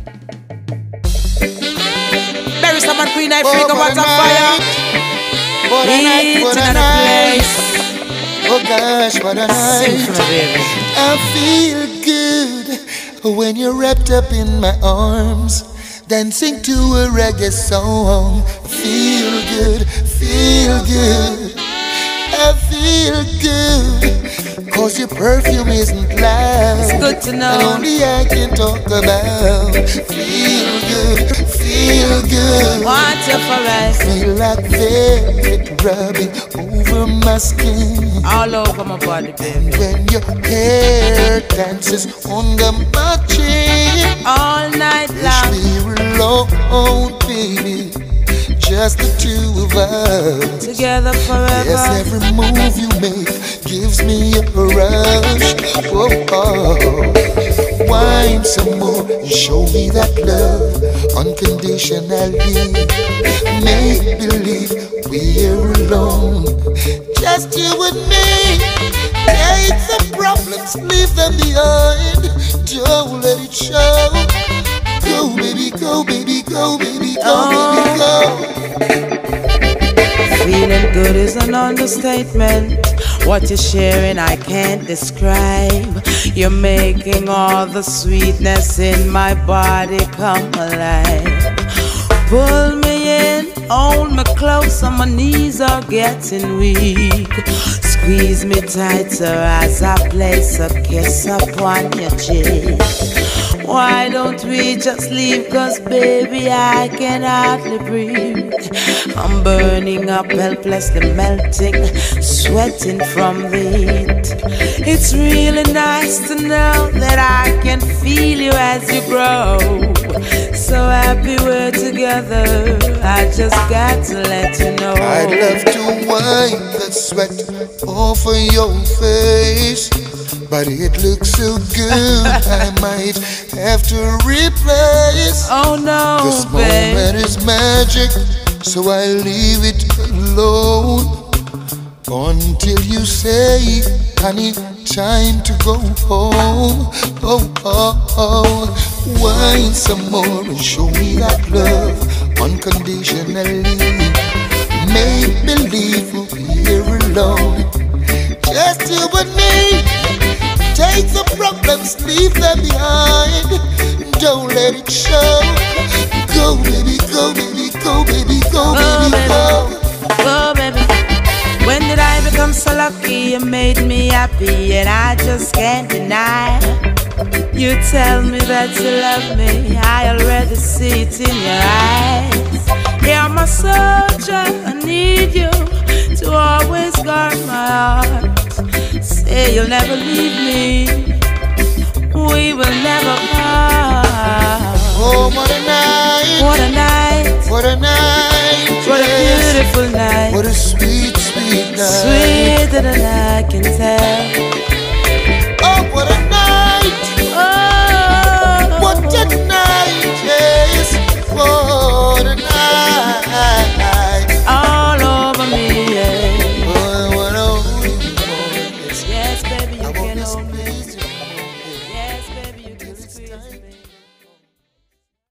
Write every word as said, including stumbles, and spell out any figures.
Bury someone Queen I Oh, freak what what a a fire. night. What a night, what a It's another night. place. Oh gosh, what a Sing night. for me, baby. I feel good when you're wrapped up in my arms, dancing to a reggae song. Feel good, feel good. I feel good, cause your perfume isn't loud. It's good to know. And only I can talk about. Feel good, feel good. Want you forever. Feel like velvet rubbing over my skin. All over my body, baby. When your hair dances under my chin. All night Wish long. we were alone, baby. Just the two of us. Together forever. Yes, every move you make gives me a rush. Oh, oh. Wine some more and show me that love unconditionally. Make believe we're alone, just you and me. Take the problems, leave them behind. Don't let it show. Go, baby, go, baby, go, baby, go, Oh. baby, go. Feeling good is an understatement. What you're sharing I can't describe. You're making all the sweetness in my body come alive. Pull me in, hold me close, and my knees are getting weak. Squeeze me tighter as I place a kiss upon your cheek. Why don't we just leave? Cause baby I can hardly breathe. I'm burning up, helplessly melting, sweating from the heat. It's really nice to know that I can feel you as you grow. So happy we're together, I just got to let you know. I'd love to wipe the sweat off of your face, but it looks so good I might have to replace. Oh no, This babe. moment is magic, so I leave it alone until you say, honey, time to go home. Oh, oh, oh. Wine some more and show me that love unconditionally. Make believe we're alone, just you and me. Take the problems, leave them behind. Don't let it show. Go, baby, go, baby, go, baby, go, baby, go. Oh baby, when did I become so lucky? You made me happy and I just can't deny. You tell me that you love me, I already see it in your eyes. You're my soldier, I need you to always guard my heart. Say you'll never leave me, we will never part. Oh, what a night, What a night, what a night, what a yes. beautiful night. What a sweet, sweet night. Sweeter than I can tell.